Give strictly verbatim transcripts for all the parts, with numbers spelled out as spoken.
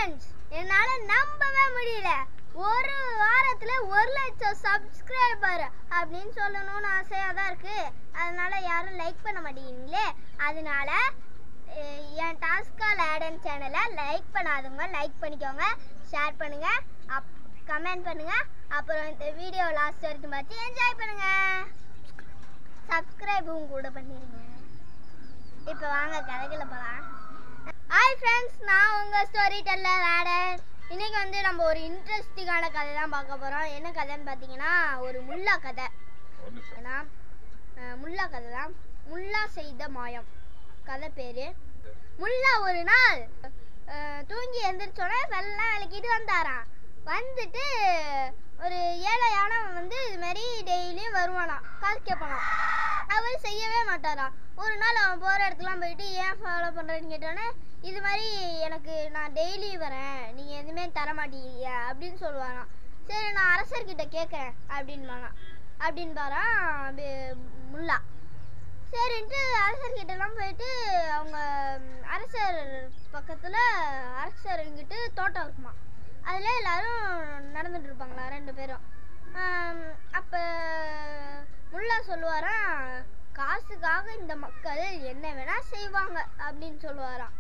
Friends, என்னால நம்பவே முடியல. ஒரு வாரத்துல ஒரு லட்சம் சப்ஸ்கிரைபர் அப்படின்னு சொல்லணும்னு ஆசையா தான் இருக்கு. அதனால யாரும் லைக் பண்ண மாட்டேங்கிறீங்களே. அதனால என் டாஸ்கால் ஆடன் சேனலை லைக் பண்ணாதவங்க லைக் பண்ணிக்கோங்க, ஷேர் பண்ணுங்க, அப் கமெண்ட் பண்ணுங்க. அப்புறம் இந்த வீடியோ லாஸ்ட் வரைக்கும் பார்த்து என்ஜாய் பண்ணுங்க. சப்ஸ்கிரைபும் கூட பண்ணிடுங்க. இப்போ வாங்க கதைக்குள்ள போகலாம். ஹாய் ஃப்ரெண்ட்ஸ், நான் உங்கள் ஸ்டோரி டெல்லர் ஆடன். இன்றைக்கி வந்து நம்ம ஒரு இன்ட்ரெஸ்டிங்கான கதை தான் பார்க்க போகிறோம். என்ன கதைன்னு பார்த்தீங்கன்னா, ஒரு முல்லா கதை. ஏன்னா முல்லா கதை தான். முல்லா செய்த மாயம் கதை பேர். முல்லா ஒரு நாள் தூங்கி எழுந்திரிச்சோடனே வெள்ளம் விளக்கிட்டு வந்தாராம். வந்துட்டு ஒரு ஏழையானவன் வந்து இது மாதிரி டெய்லியும் வருவானாம், காசு கேட்பானாம். அவர் செய்யவே மாட்டாராம். ஒரு நாள் அவன் போகிற இடத்துலாம் போயிட்டு ஏன் ஃபாலோ பண்ணுறேன்னு கேட்டோன்னே, இது மாதிரி எனக்கு நான் டெய்லி வரேன், நீங்கள் எதுவுமே தர மாட்டீங்க அப்படின்னு சொல்லுவாராம். சரி, நான் அரசர்கிட்ட கேட்குறேன் அப்படின்பானாம். அப்படின்னு பாரான் முல்லா. சரின்ட்டு அரசர்கிட்டலாம் போயிட்டு, அவங்க அரசர் பக்கத்தில் அரசர்கிட்ட தோட்டம் இருக்குமா, அதில் எல்லோரும் நடந்துட்டு இருப்பாங்களா ரெண்டு பேரும். அப்போ முல்லா சொல்லுவாராம், காசுக்காக இந்த மக்கள் என்ன வேணால் செய்வாங்க அப்படின்னு சொல்லுவாராம்.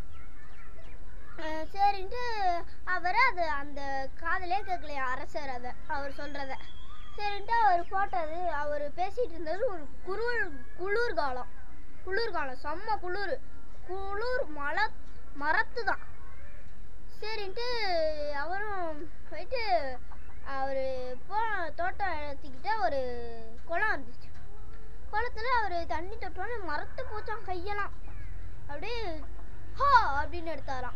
சரின்ட்டு அவர் அது அந்த காதலே கேட்கலையா அரசர் அதை அவர் சொல்கிறத. சரின்ட்டு அவர் போட்டது, அவர் பேசிகிட்டு இருந்தது ஒரு குளிர் குளிர்காலம் குளிர்காலம் செம்ம குளிர் குளிர் மலை மரத்து தான். சரின்ட்டு அவரும் போயிட்டு அவர் போ தோட்டம் எடுத்துக்கிட்ட ஒரு குளம் இருந்துச்சு. குளத்தில் அவர் தண்ணி தொட்டோன்னு மரத்து போச்சான் கையெல்லாம். அப்படியே ஹா அப்படின்னு எடுத்தாராம்.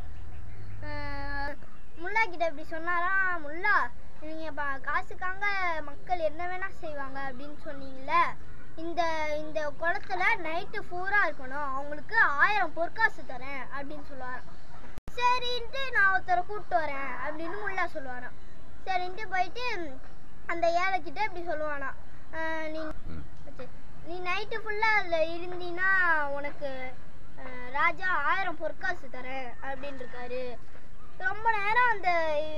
முல்லா கிட்ட இப்படி சொன்னாராம், முல்லா நீங்கள் காசுக்காக மக்கள் என்ன வேணால் செய்வாங்க அப்படின்னு சொன்னீங்கல்ல, இந்த இந்த குளத்துல நைட்டு பூரா இருக்கணும், அவங்களுக்கு ஆயிரம் பொற்காசு தரேன் அப்படின்னு சொல்லுவாராம். சரின்ட்டு நான் ஒருத்தரை கூப்பிட்டு வரேன் அப்படின்னு முல்லா சொல்லுவாராம். சரின்ட்டு போயிட்டு அந்த ஏழைக்கிட்ட இப்படி சொல்லுவானா, நீ நீ நைட்டு ஃபுல்லாக அதில் இருந்தீன்னா உனக்கு ராஜா ஆயிரம் பொற்காசு தரேன் அப்படின்னு இருக்காரு. ரொம்ப நேரம் அந்த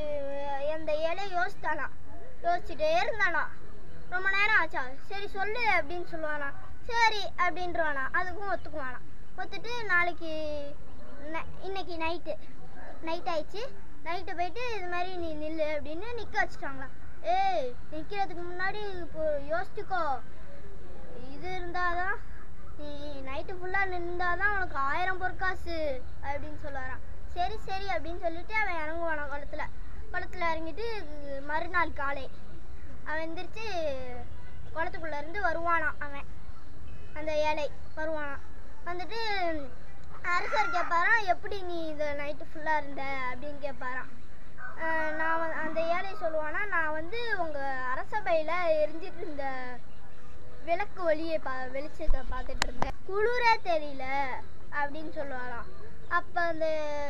அந்த இலை யோசித்தானா, யோசிச்சுட்டே இருந்தானா. ரொம்ப நேரம் ஆச்சா. சரி சொல்லு அப்படின்னு சொல்லுவானா. சரி அப்படின்றவானா. அதுக்கும் ஒத்துக்குவானா. ஒத்துட்டு நாளைக்கு இன்னைக்கு நைட்டு நைட் ஆயிடுச்சு. நைட்டு போயிட்டு இது மாதிரி நீ நில்லு அப்படின்னு நிற்க வச்சுட்டாங்களாம். ஏய், நிற்கிறதுக்கு முன்னாடி இப்போ யோசிச்சுக்கோ, இது இருந்தாதான் நீ நைட்டு ஃபுல்லாக நின்றாதான் உனக்கு ஆயிரம் பொற்காசு அப்படின்னு சொல்லுவாரான். சரி சரி அப்படின்னு சொல்லிட்டு அவன் இறங்குவானான் குளத்துல. குளத்துல இறங்கிட்டு மறுநாள் காலை அவன் எந்திரிச்சு குளத்துக்குள்ள இருந்து வருவானான். அவன் அந்த ஏழை வருவானான். வந்துட்டு அரசர் கேட்பாரான், எப்படி நீ இதை நைட்டு ஃபுல்லாக இருந்த அப்படின்னு கேட்பாரான். நான் அந்த ஏழை சொல்லுவானா, நான் வந்து உங்கள் அரசபையில் எரிஞ்சிட்டு இருந்த விளக்கு ஒளியை பா வெளிச்சத்தை பார்த்துட்டு இருந்தேன், குளிரே தெரியல அப்படின்னு சொல்லுவாராம். அப்போ அந்த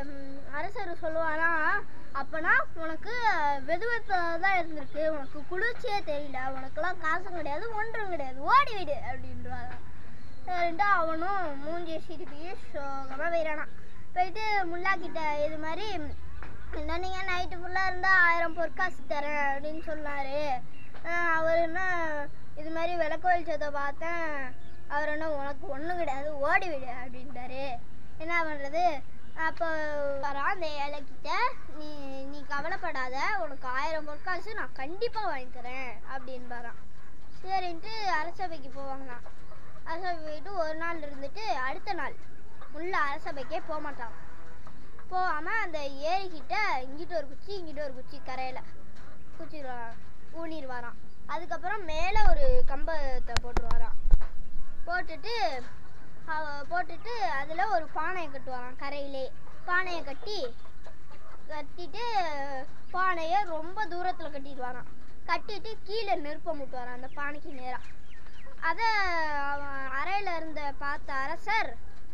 அரசர் சொல்லுவானா, அப்போனா உனக்கு வெதுவெப்பதாக தான் இருந்திருக்கு, உனக்கு குளிர்ச்சியே தெரியல, உனக்குலாம் காசும் கிடையாது ஒன்றும் கிடையாது, ஓடி விடு அப்படின்றாராம். சரின்ட்டு அவனும் மூஞ்சியை சிரிப்பியே சோகமாக போயிடானா. போயிட்டு முல்லா கிட்ட இது மாதிரி என்ன நீங்கள் நைட்டு ஃபுல்லாக இருந்தால் ஆயிரம் பொற்காசு தரேன் அப்படின்னு சொன்னார். அவர் என்ன இது மாதிரி விளக்கு வெளிச்சத்தை பார்த்தேன், அவர் என்ன உனக்கு ஒன்றும் கிடையாது ஓடி விடு அப்படின்ட்டாரு. என்ன பண்ணுறது? அப்போ வரா அந்த ஏழைக்கிட்ட, நீ நீ கவலைப்படாத, உனக்கு ஆயிரம் பொற்காசு நான் கண்டிப்பாக வாங்கி தரேன் அப்படின்னு வரான். சரின்ட்டு அரசபைக்கு போவாங்கண்ணா. அரசபை போயிட்டு ஒரு நாள் இருந்துட்டு அடுத்த நாள் முல்லா அரசபைக்கே போக மாட்டான். போகாமல் அந்த ஏரிக்கிட்ட இங்கிட்ட ஒரு குச்சி இங்கிட்ட ஒரு குச்சி கரையில் குச்சி ஊனிட்டு வரான். அதுக்கப்புறம் மேலே ஒரு கம்பத்தை போட்டுருவாரான். போட்டுட்டு போட்டுட்டு அதில் ஒரு பானையை கட்டுவாரான். கரையிலே பானையை கட்டி கட்டிட்டு பானையை ரொம்ப தூரத்தில் கட்டிட்டு வரான். கட்டிட்டு கீழே நெருப்பை மூட்டுவாரான் அந்த பானைக்கு நேராக. அதை அறையில் இருந்த பார்த்த அரசர்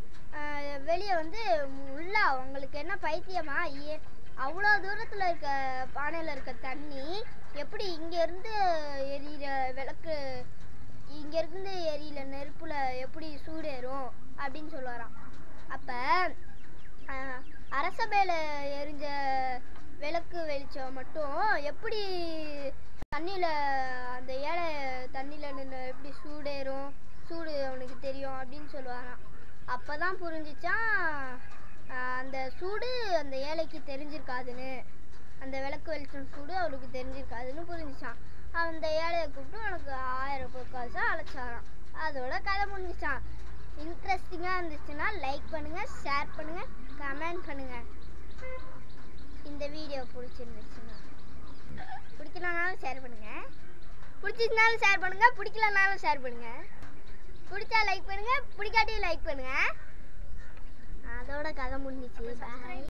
வெளியே வந்து, முல்லா உங்களுக்கு என்ன பைத்தியமா, ஏ அவ்வளோ தூரத்தில் இருக்க பானையில் இருக்க தண்ணி எப்படி இங்கேருந்து எரியிற விளக்கு இங்கேருந்து எரியில நெருப்பில் எப்படி சூடேறும் அப்படின்னு சொல்லுவாராம். அப்போ அரசபையில் எரிஞ்ச விளக்கு வெளிச்சம் மட்டும் எப்படி தண்ணியில் அந்த ஏழை தண்ணியில் நின்று எப்படி சூடேறும், சூடு அவனுக்கு தெரியும் அப்படின்னு சொல்லுவாராம். அப்போ தான் புரிஞ்சிச்சான் அந்த சூடு அந்த ஏழைக்கு தெரிஞ்சிருக்காதுன்னு, அந்த விளக்கு வெளிச்சம் சூடு அவளுக்கு தெரிஞ்சிருக்காதுன்னு புரிஞ்சிச்சான். அந்த ஏழையை கூப்பிட்டு உனக்கு ஆயிரம் பொற்காசை அழைச்சாராம். அதோட கதை முடிஞ்சிச்சான். இன்ட்ரெஸ்டிங்காக இருந்துச்சுன்னா லைக் பண்ணுங்கள், ஷேர் பண்ணுங்கள், கமெண்ட் பண்ணுங்கள். இந்த வீடியோ பிடிச்சிருந்துச்சுன்னா பிடிக்கலனாலும் ஷேர் பண்ணுங்கள், பிடிச்சிருந்தாலும் ஷேர் பண்ணுங்கள், பிடிக்கலனாலும் ஷேர் பண்ணுங்கள். பிடிச்சா லைக் பண்ணுங்கள், பிடிக்காட்டியும் லைக் பண்ணுங்கள். அதோட கதை முடிஞ்சிச்சு. பாய்.